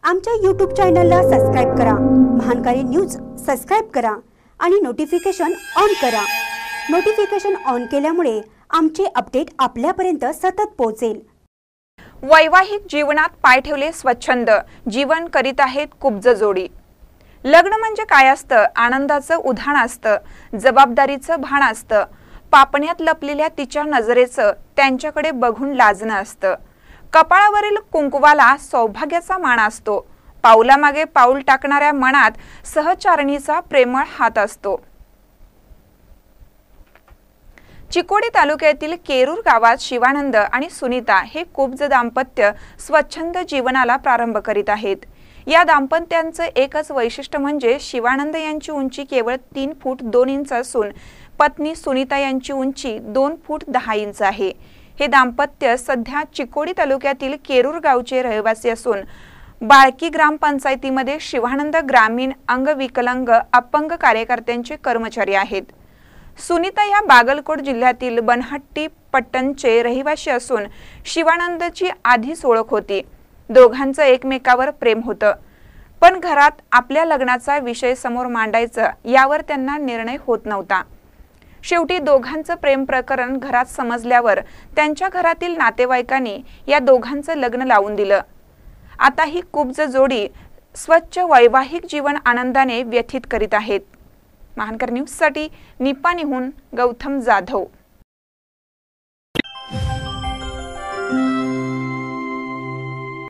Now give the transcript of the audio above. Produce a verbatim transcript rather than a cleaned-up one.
आमच्या यूट्यूब चॅनलला सबस्क्राइब करा, महानकारी न्यूज सबस्क्राइब करा आणि नोटिफिकेशन ऑन करा। नोटिफिकेशन ऑन केल्यामुळे आमचे अपडेट आपल्यापर्यंत सतत पोहोचेल। वैवाहिक जीवनात पाय ठेवले स्वच्छंद, जीवन करीत आहेत कुब्ज जोडी। लग्न म्हणजे काय असतं? आनंदाचं उधाण असतं, जबाबदारीचं भान असतं, पापण्यात लपलेल्या तिच्या नजरेचं त्यांच्याकडे बघून लाजणं असतं। कपाळावरील कुंकवाला सौभाग्याचा मान असतो, पाऊलामागे पाऊल टाकणाऱ्या मनात सहचारणीचा प्रेमळ हात असतो। चिकोडी तालुक्यातील केरूर गावात शिवानंद आणि सुनीता हे कुब्ज दाम्पत्य स्वच्छंद जीवनाला प्रारंभ करीत आहेत। या दाम्पत्यांचं एकच वैशिष्ट्य म्हणजे शिवानंद यांची उंची केवळ तीन फूट दोन इंच असून पत्नी सुनीता यांची उंची दोन फूट दहा इंच आहे। हे दाम्पत्य सध्या चिकोडी तालुक्यातील केरूर गावचे रहिवासी असून बाळकी ग्रामपंचायतीमध्ये शिवानंद ग्रामीण अंगविकलांग अपंग कार्यकर्त्यांचे कर्मचारी आहेत। सुनीता या बागलकोट जिल्ह्यातील बनहट्टी पट्टणचे रहिवासी असून शिवानंदची आधीच ओळख होती। दोघांचं एकमेकावर प्रेम होतं, पण घरात आपल्या लग्नाचा विषय समोर मांडायचा यावर त्यांना निर्णय होत नव्हता। शेवटी दोघांचं प्रेम प्रकरण घरात समजल्यावर त्यांच्या घरातील नातेवाईकांनी या दोघांचं लग्न लावून दिलं। आता ही कुब्ज जोडी स्वच्छ वैवाहिक जीवन आनंदाने व्यतीत करीत आहेत। महानकर न्यूज साठी निपाणीहून गौतम जाधव।